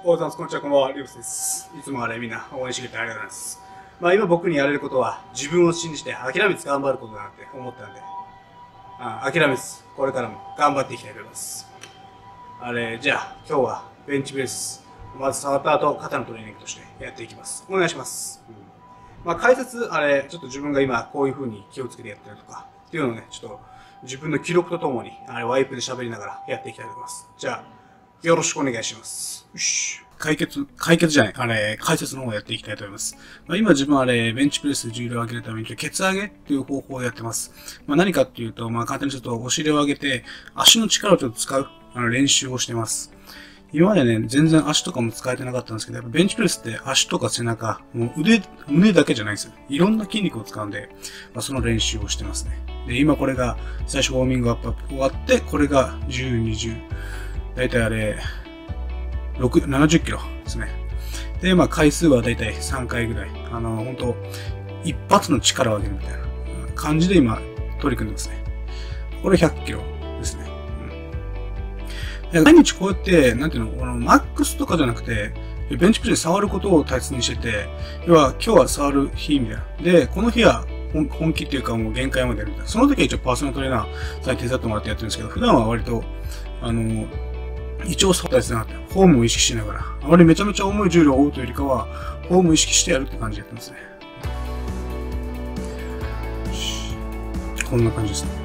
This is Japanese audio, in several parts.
おはようございます。こんにちは、こんばんは。リュウスです。いつもみんな応援してくれてありがとうございます。今僕にやれることは、自分を信じて諦めず頑張ることだなって思ったんで、諦めず、これからも頑張っていきたいと思います。じゃあ、今日はベンチプレス、まず触った後、肩のトレーニングとしてやっていきます。お願いします。解説、ちょっと自分が今こういう風に気をつけてやってるとか、っていうのをね、ちょっと自分の記録とともに、ワイプで喋りながらやっていきたいと思います。じゃあ、よろしくお願いします。よし。解説じゃない。解説の方をやっていきたいと思います。今自分ベンチプレス重量を上げるために、ケツ上げっていう方法をやってます。何かっていうと、簡単にちょっとお尻を上げて、足の力をちょっと使う、練習をしてます。今までね、全然足とかも使えてなかったんですけど、やっぱベンチプレスって足とか背中、もう胸だけじゃないんですよ。いろんな筋肉を使うんで、その練習をしてますね。で、今これが、最初ウォーミングアップ終わって、これが10、20、だいたい70キロですね。で、回数はだいたい3回ぐらい。本当一発の力を上げるみたいな感じで今、取り組んでますね。これ100キロですね。毎日こうやって、なんていうの、マックスとかじゃなくて、ベンチプレス触ることを大切にしてて、要は今日は触る日みたいな。で、この日は本気っていうかもう限界までやるみたいな。その時は一応パーソナルトレーナーさんに手伝ってもらってやってるんですけど、普段は割と、一応触ったやつなって、フォームを意識しながら、あまりめちゃめちゃ重い重量を負うというよりかは、フォームを意識してやるって感じでやってますね。こんな感じですね。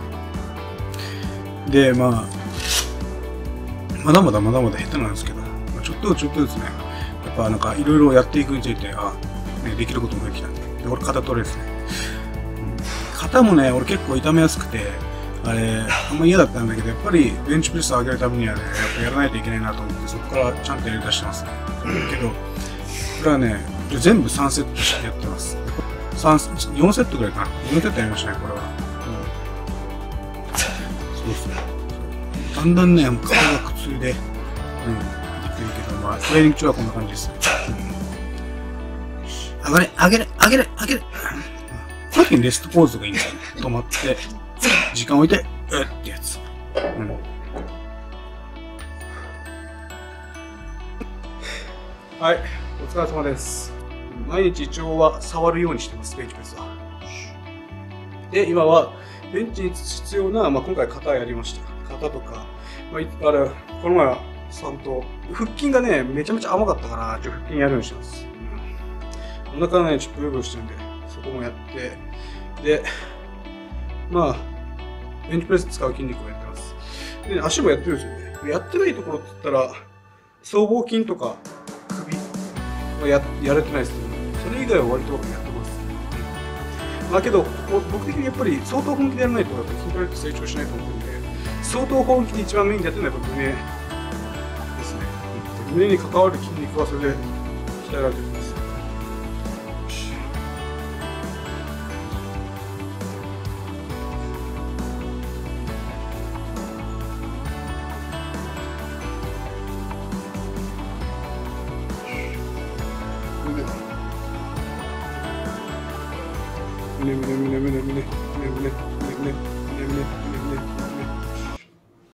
で、まだまだ下手なんですけど、ちょっとずつね、やっぱいろいろやっていくについて、できることもできたんで。で、俺肩トレですね。肩もね、俺結構痛めやすくて、あんま嫌だったんだけど、やっぱりベンチプレスを上げるためにはね、やっぱやらないといけないなと思って、そこからちゃんとやり出してますね。けど、これはね、全部3セットしてやってます。4セットぐらいかな。4セットやりましたね、これは。そうそう。だんだんね、体が苦痛で、できるけど、トレーニング中はこんな感じですね。上げる。さっきのレストポーズがいいんですよね。止まって、時間置いて、ってやつ。はい、お疲れ様です。毎日一応は触るようにしてます、ベンチプレスは。で、今は、ベンチに必要な、今回肩やりました。肩とか、この前は3と、腹筋がね、めちゃめちゃ甘かったから、腹筋やるようにしてます。お腹がね、ちょっとブヨブヨしてるんで、そこもやって、で、ベンチプレス使う筋肉をやってます。で、足もやってるんですよね。やってないところって言ったら、僧帽筋とか首はやれてないですけど、それ以外は割とやってます。けど、僕的にやっぱり相当本気でやらないと、やっぱ筋トレって成長しないと思うんで、相当本気で一番メインでやってるのはやっぱ胸ですね。胸に関わる筋肉はそれで鍛えられてるんです。胸。